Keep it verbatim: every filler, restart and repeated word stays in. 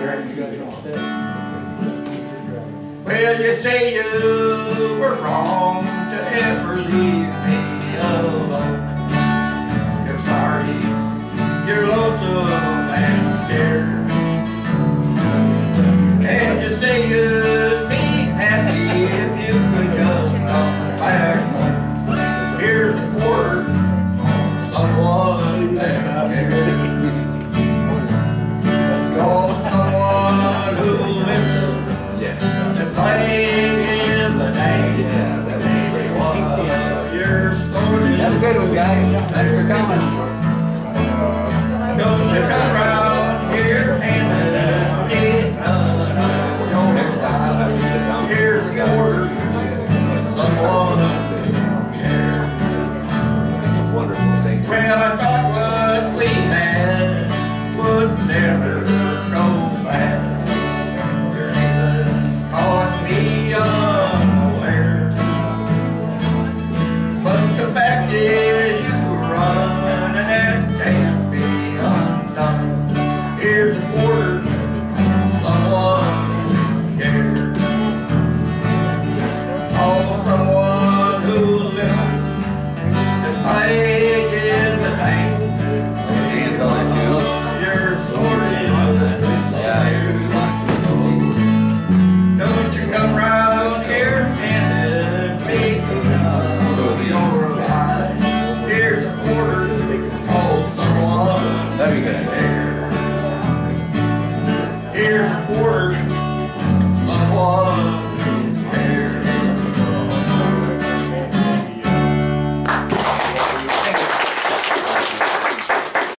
Well, you say you were wrong to ever leave me alone. You're sorry, you're lonesome and scared. And you say you'd be happy if you could just come back home. Here's a quarter, someone that cares. You're someone who lives to play in the night. You're sorry. Have a good one, guys. Thanks for coming. Don't you come around here and get none. Next time, here's the order. Someone cares. Well, I thought what we had would never go back. Your neighbor caught me unaware. But the fact is you run and that can't be undone. Here's the order. Someone cares. Oh, someone who lives to play in the night. You're sorted. Don't you come round here and make your life. Here's a quarter. Oh, someone. Very good.